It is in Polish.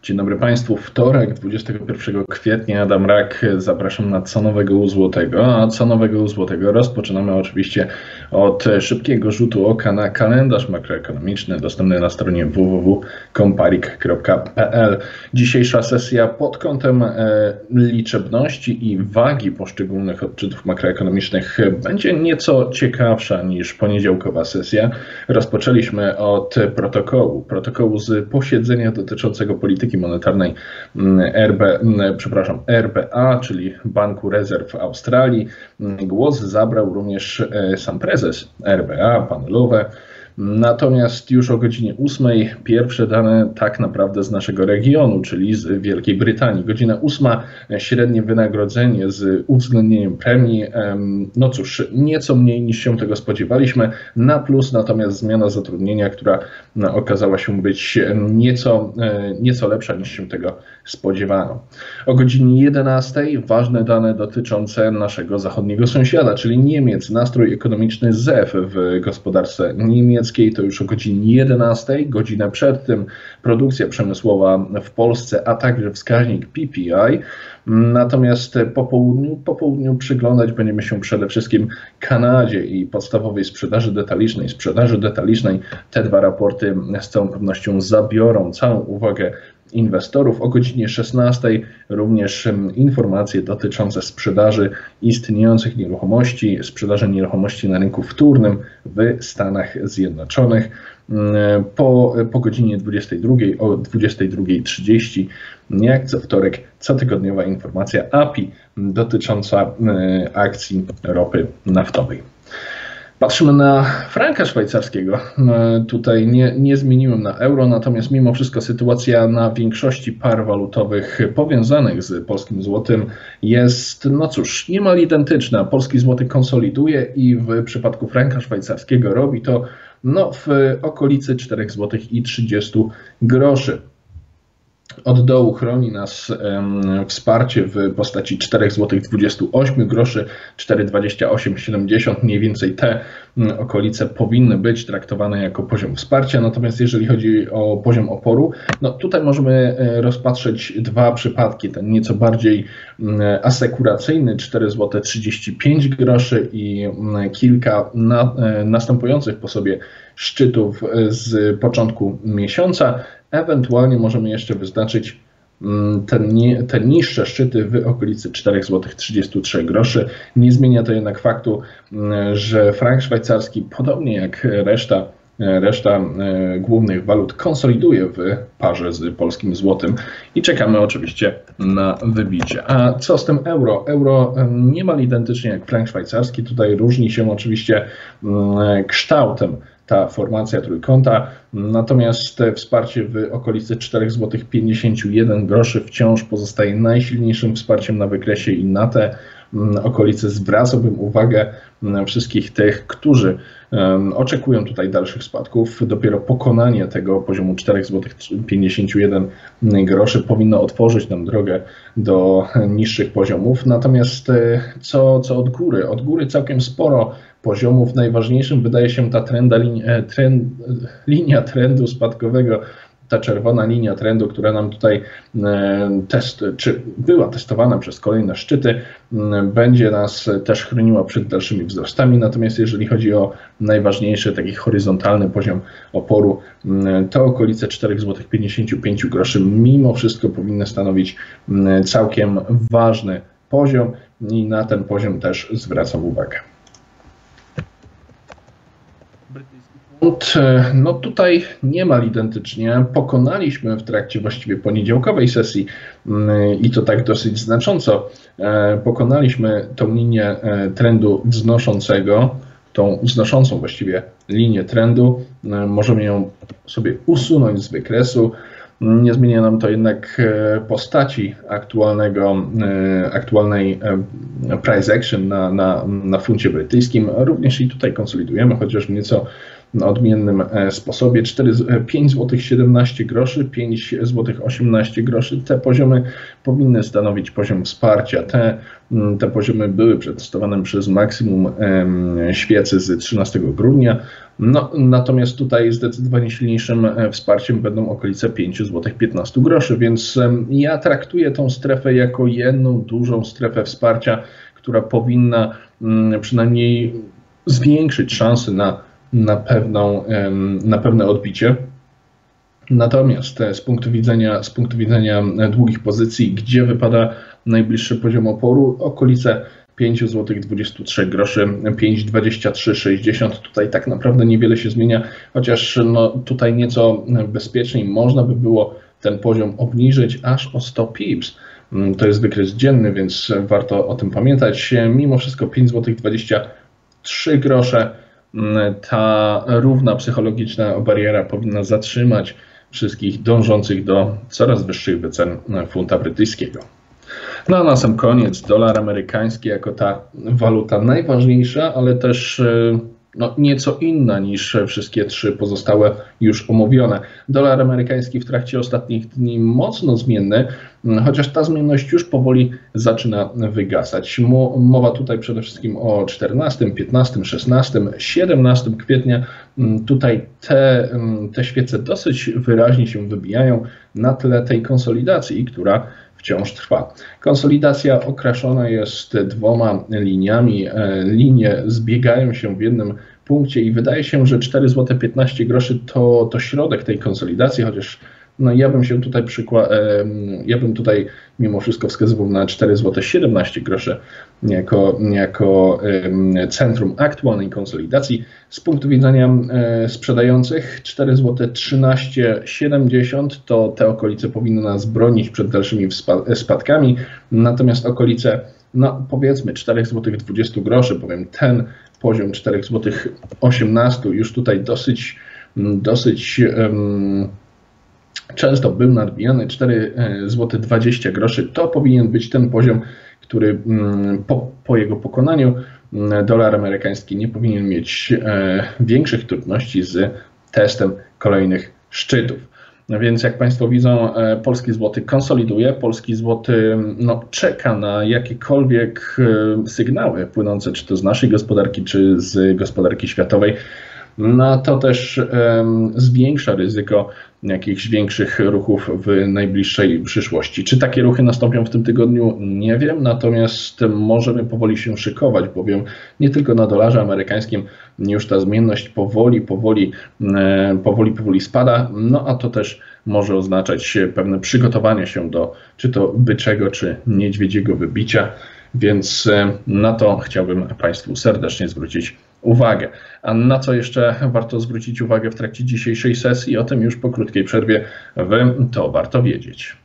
Dzień dobry Państwu. Wtorek, 21 kwietnia. Adam Rak. Zapraszam na Co nowego u złotego. A Co nowego u złotego rozpoczynamy oczywiście od szybkiego rzutu oka na kalendarz makroekonomiczny dostępny na stronie www.comparik.pl. Dzisiejsza sesja pod kątem liczebności i wagi poszczególnych odczytów makroekonomicznych będzie nieco ciekawsza niż poniedziałkowa sesja. Rozpoczęliśmy od protokołu z posiedzenia dotyczącego polityki monetarnej RBA, czyli Banku Rezerw Australii. Głos zabrał również sam prezes RBA, pan Lowe. Natomiast już o godzinie 8 pierwsze dane tak naprawdę z naszego regionu, czyli z Wielkiej Brytanii. Godzina 8, średnie wynagrodzenie z uwzględnieniem premii. No cóż, nieco mniej niż się tego spodziewaliśmy. Na plus natomiast zmiana zatrudnienia, która okazała się być nieco lepsza niż się tego spodziewano. O godzinie 11 ważne dane dotyczące naszego zachodniego sąsiada, czyli Niemiec. Nastrój ekonomiczny ZEW w gospodarce niemieckiej. To już o godzinie 11, godzinę przed tym produkcja przemysłowa w Polsce, a także wskaźnik PPI. Natomiast po południu przyglądać będziemy się przede wszystkim Kanadzie i podstawowej sprzedaży detalicznej. Te dwa raporty z całą pewnością zabiorą całą uwagę inwestorów. O godzinie 16 również informacje dotyczące sprzedaży istniejących nieruchomości, sprzedaży nieruchomości na rynku wtórnym w Stanach Zjednoczonych. Po godzinie 22 o 22:30, jak co wtorek, cotygodniowa informacja API dotycząca akcji ropy naftowej. Patrzymy na franka szwajcarskiego. Tutaj nie zmieniłem na euro, natomiast mimo wszystko sytuacja na większości par walutowych powiązanych z polskim złotym jest, no cóż, niemal identyczna. Polski złoty konsoliduje i w przypadku franka szwajcarskiego robi to w okolicy 4,30 zł. Od dołu chroni nas wsparcie w postaci 4,28 zł, 4,2870. Mniej więcej te okolice powinny być traktowane jako poziom wsparcia. Natomiast jeżeli chodzi o poziom oporu, tutaj możemy rozpatrzeć dwa przypadki. Ten nieco bardziej asekuracyjny 4,35 zł i kilka następujących po sobie szczytów z początku miesiąca. Ewentualnie możemy jeszcze wyznaczyć te niższe szczyty w okolicy 4,33 zł. Nie zmienia to jednak faktu, że frank szwajcarski, podobnie jak reszta głównych walut, konsoliduje w parze z polskim złotym i czekamy oczywiście na wybicie. A co z tym euro? Euro niemal identycznie jak frank szwajcarski. Tutaj różni się oczywiście kształtem ta formacja trójkąta, natomiast wsparcie w okolicy 4,51 zł wciąż pozostaje najsilniejszym wsparciem na wykresie i na te okolice zwracałbym uwagę wszystkich tych, którzy oczekują tutaj dalszych spadków. Dopiero pokonanie tego poziomu 4,51 zł powinno otworzyć nam drogę do niższych poziomów. Natomiast co od góry? Od góry całkiem sporo poziomów. Najważniejszym wydaje się ta linia trendu spadkowego, ta czerwona linia trendu, która nam tutaj była testowana przez kolejne szczyty, będzie nas też chroniła przed dalszymi wzrostami. Natomiast jeżeli chodzi o najważniejszy taki horyzontalny poziom oporu, to okolice 4,55 zł mimo wszystko powinny stanowić całkiem ważny poziom i na ten poziom też zwracam uwagę. Tutaj niemal identycznie pokonaliśmy w trakcie właściwie poniedziałkowej sesji i to tak dosyć znacząco pokonaliśmy tą linię trendu wznoszącego, tą wznoszącą właściwie linię trendu. Możemy ją sobie usunąć z wykresu. Nie zmienia nam to jednak postaci aktualnej price action na funcie brytyjskim. Również i tutaj konsolidujemy, chociaż w nieco odmiennym sposobie. 5 zł 17 groszy, 5 zł 18 groszy. Te poziomy powinny stanowić poziom wsparcia. Te poziomy były przetestowane przez maksimum świecy z 13 grudnia. No, natomiast tutaj zdecydowanie silniejszym wsparciem będą okolice 5 zł 15 groszy, więc ja traktuję tą strefę jako jedną dużą strefę wsparcia, która powinna przynajmniej zwiększyć szanse na pewne odbicie. Natomiast z punktu widzenia długich pozycji, gdzie wypada najbliższy poziom oporu, okolice 5 zł 23 groszy, 5,2360. Tutaj tak naprawdę niewiele się zmienia, chociaż no, tutaj nieco bezpieczniej można by było ten poziom obniżyć aż o 100 pips. To jest wykres dzienny, więc warto o tym pamiętać. Mimo wszystko 5 zł 23 grosze. Ta równa psychologiczna bariera powinna zatrzymać wszystkich dążących do coraz wyższych wycen funta brytyjskiego. No a na sam koniec dolar amerykański jako ta waluta najważniejsza, ale też no, nieco inna niż wszystkie trzy pozostałe już omówione. Dolar amerykański w trakcie ostatnich dni mocno zmienny, chociaż ta zmienność już powoli zaczyna wygasać. Mowa tutaj przede wszystkim o 14, 15, 16, 17 kwietnia. Tutaj te świece dosyć wyraźnie się wybijają na tle tej konsolidacji, która wciąż trwa. Konsolidacja okraszona jest dwoma liniami. Linie zbiegają się w jednym punkcie i wydaje się, że 4 zł 15 groszy to środek tej konsolidacji, chociaż no ja bym tutaj mimo wszystko wskazywał na 4 zł 17 groszy jako centrum aktualnej konsolidacji. Z punktu widzenia sprzedających 4 zł 13,70 to te okolice powinny nas bronić przed dalszymi spadkami, natomiast okolice no powiedzmy 4 zł 20 groszy, bowiem ten poziom 4 zł 18 już tutaj dosyć często był nadbijany. 4 zł 20 groszy to powinien być ten poziom, który po jego pokonaniu dolar amerykański nie powinien mieć większych trudności z testem kolejnych szczytów. No więc jak Państwo widzą, polski złoty konsoliduje, polski złoty no, czeka na jakiekolwiek sygnały płynące czy to z naszej gospodarki, czy z gospodarki światowej. No to też zwiększa ryzyko jakichś większych ruchów w najbliższej przyszłości. Czy takie ruchy nastąpią w tym tygodniu? Nie wiem, natomiast możemy powoli się szykować, bowiem nie tylko na dolarze amerykańskim już ta zmienność powoli spada, no a to też może oznaczać pewne przygotowanie się do czy to byczego, czy niedźwiedziego wybicia, więc na to chciałbym Państwu serdecznie zwrócić uwagę. A na co jeszcze warto zwrócić uwagę w trakcie dzisiejszej sesji? O tym już po krótkiej przerwie To warto wiedzieć.